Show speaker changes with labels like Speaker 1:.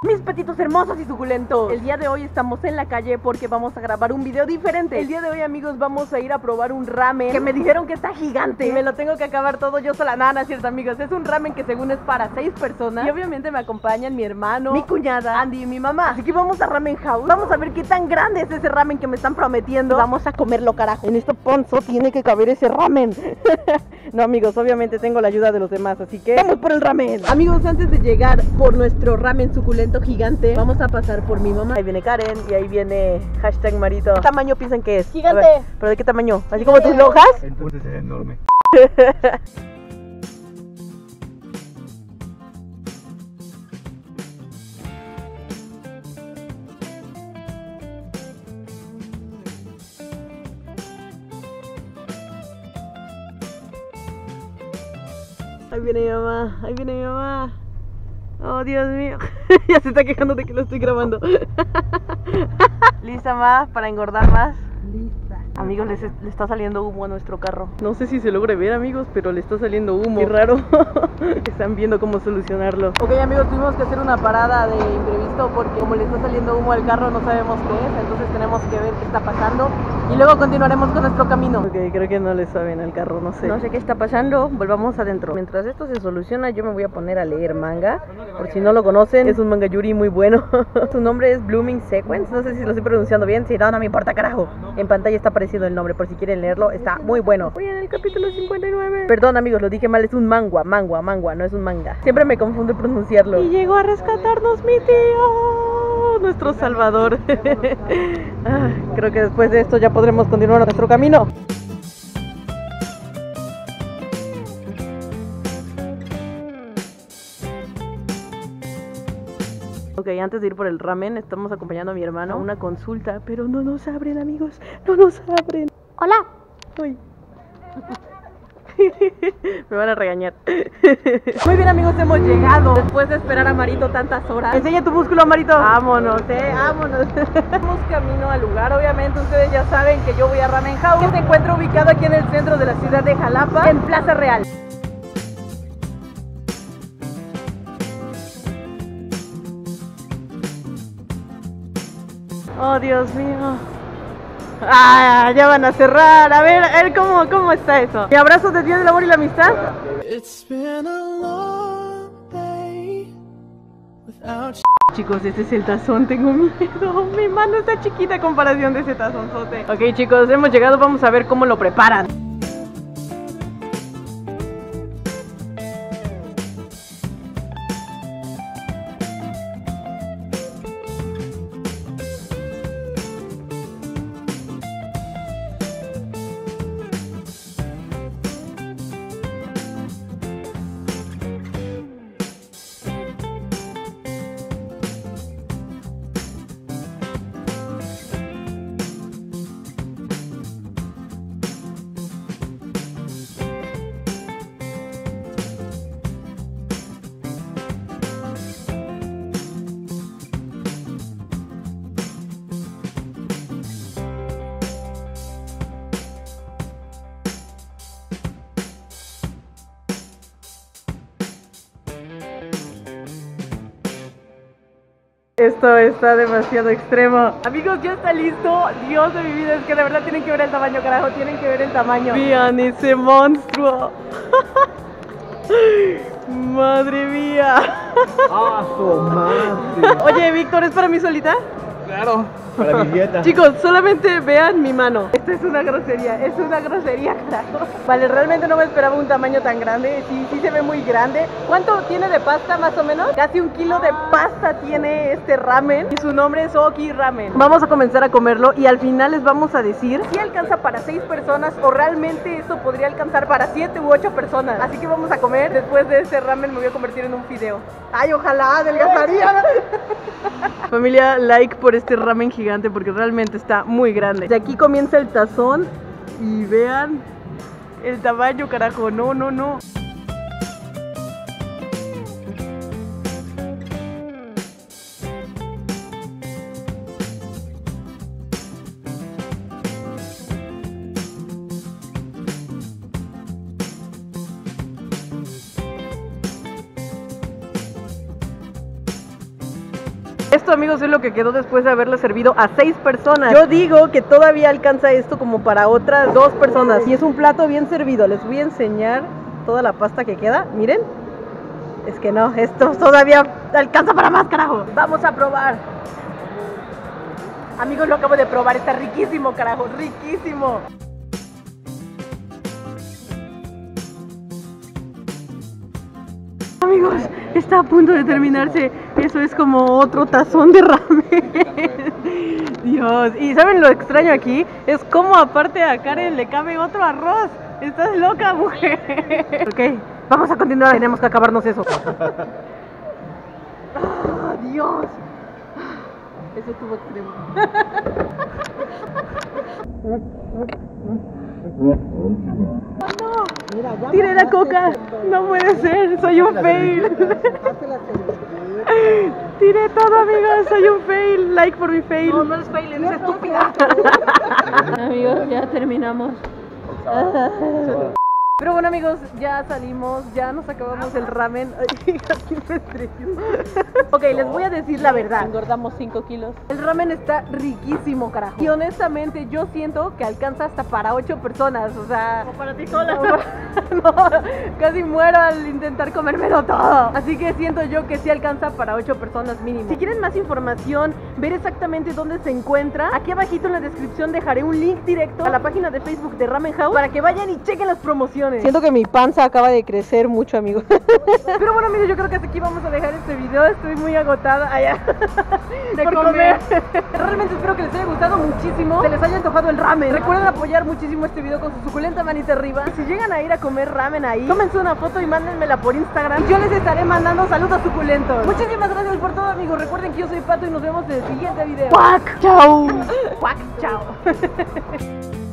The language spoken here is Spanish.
Speaker 1: Mis petitos hermosos y suculentos, el día de hoy estamos en la calle porque vamos a grabar un video diferente. El día de hoy, amigos, vamos a ir a probar un ramen que me dijeron que está gigante y me lo tengo que acabar todo yo sola. Nada, no es cierto, amigos. Es un ramen que según es para 6 personas y obviamente me acompañan mi hermano, mi cuñada, Andy y mi mamá. Así que vamos a Ramen House. Vamos a ver qué tan grande es ese ramen que me están prometiendo. Vamos a comerlo, carajo. En este ponzo tiene que caber ese ramen. No, amigos, obviamente tengo la ayuda de los demás, así que vamos por el ramen. Amigos, antes de llegar por nuestro ramen suculento gigante, vamos a pasar por mi mamá. Ahí viene Karen y ahí viene hashtag Marito. ¿Qué tamaño piensan que es?
Speaker 2: Gigante.
Speaker 1: A ver, ¿pero de qué tamaño? ¿Así como tus lonjas?
Speaker 3: Entonces es enorme.
Speaker 1: Ahí viene mi mamá, ahí viene mi mamá. Oh, Dios mío. Ya se está quejando de que lo estoy grabando. ¿Lista, ma, para engordar más? Lista. Amigos, le está saliendo humo a nuestro carro. No sé si se logre ver, amigos, pero le está saliendo humo. Qué raro. Están viendo cómo solucionarlo. Ok, amigos, tuvimos que hacer una parada de imprevisto porque como le está saliendo humo al carro no sabemos qué es. Entonces tenemos que ver qué está pasando y luego continuaremos con nuestro camino. Ok, creo que no le saben al carro, no sé. No sé qué está pasando, volvamos adentro. Mientras esto se soluciona, yo me voy a poner a leer manga. Por si no lo conocen, es un manga yuri muy bueno. Su nombre es Blooming Sequence, no sé si lo estoy pronunciando bien. Si no, no me importa, carajo. En pantalla está apareciendo el nombre, por si quieren leerlo, está muy bueno. Voy en el capítulo 59. Perdón, amigos, lo dije mal, es un mangua, no es un manga. Siempre me confundo en pronunciarlo. Y llegó a rescatarnos mi tío, nuestro salvador. Creo que después de esto ya podremos continuar nuestro camino. Ok, antes de ir por el ramen, estamos acompañando a mi hermano a una consulta, pero no nos abren, amigos, no nos abren.
Speaker 2: Hola.
Speaker 1: Uy. Me van a regañar. Muy bien, amigos, hemos llegado después de esperar a Marito tantas horas. Enseña tu músculo, Marito. Vámonos, vámonos. Vamos camino al lugar. Obviamente ustedes ya saben que yo voy a Ramen House, que se encuentra ubicado aquí en el centro de la ciudad de Jalapa, en Plaza Real. Oh, Dios mío. Ah, ya van a cerrar. A ver cómo está eso. ¿Y abrazos de Día del Amor y la Amistad? Chicos, este es el tazón, tengo miedo. Mi mano está chiquita a comparación de ese tazonzote. Ok, chicos, hemos llegado, vamos a ver cómo lo preparan. Esto está demasiado extremo. Amigos, ya está listo. Dios de mi vida, es que de verdad tienen que ver el tamaño, carajo. Tienen que ver el tamaño. Vean ese monstruo. Madre mía.
Speaker 3: ¡Ah, su madre!
Speaker 1: Oye, Víctor, ¿es para mí solita?
Speaker 3: Claro, para mi dieta.
Speaker 1: Chicos, solamente vean mi mano. Esto es una grosería, carajo. Vale, realmente no me esperaba un tamaño tan grande. Sí se ve muy grande. ¿Cuánto tiene de pasta más o menos? Casi 1 kilo de pasta tiene este ramen y su nombre es Oki Ramen. Vamos a comenzar a comerlo y al final les vamos a decir si alcanza para 6 personas o realmente esto podría alcanzar para 7 u 8 personas. Así que vamos a comer. Después de este ramen me voy a convertir en un fideo. Ay, ojalá, adelgazaría. Familia, like por este ramen gigante porque realmente está muy grande. De aquí comienza el tazón y vean el tamaño, carajo. No. Esto, amigos, es lo que quedó después de haberle servido a 6 personas. Yo digo que todavía alcanza esto como para otras 2 personas. Y es un plato bien servido. Les voy a enseñar toda la pasta que queda. Miren. Es que no, esto todavía alcanza para más, carajo. Vamos a probar. Amigos, lo acabo de probar. Está riquísimo, carajo. Riquísimo. Amigos, está a punto de terminarse. Eso es como otro tazón de ramen. Dios. Y ¿saben lo extraño aquí? Es como aparte a Karen le cabe otro arroz. Estás loca, mujer. Ok, vamos a continuar. Tenemos que acabarnos eso. ¡Ah, Dios! Eso estuvo extremo. No, tiré la coca. No puede ser, soy un fail. Tiré todo, amigos, soy un fail. Like por mi fail. No, no eres fail, eres estúpida. Amigos, ya terminamos. Pero bueno, amigos, ya salimos, ya nos acabamos el ramen. Ay, casi me estrello. Ok, les voy a decir la verdad. Engordamos 5 kilos. El ramen está riquísimo, carajo. Y honestamente yo siento que alcanza hasta para 8 personas. O sea, o para ti sola. No, casi muero al intentar comérmelo todo. Así que siento yo que sí alcanza para 8 personas mínimo. Si quieren más información, ver exactamente dónde se encuentra, aquí abajito en la descripción dejaré un link directo a la página de Facebook de Ramen House para que vayan y chequen las promociones. Siento que mi panza acaba de crecer mucho, amigos. Pero bueno, amigos, yo creo que hasta aquí vamos a dejar este video. Estoy muy agotada allá de comer. Realmente espero que les haya gustado muchísimo, se les haya antojado el ramen. Recuerden apoyar muchísimo este video con su suculenta manita arriba. Si llegan a ir a comer ramen ahí, tómense una foto y mándenmela por Instagram y yo les estaré mandando saludos suculentos. Muchísimas gracias por todo, amigos. Recuerden que yo soy Pato y nos vemos en el siguiente video. ¡Cuac! ¡Chao! ¡Cuac! ¡Chao!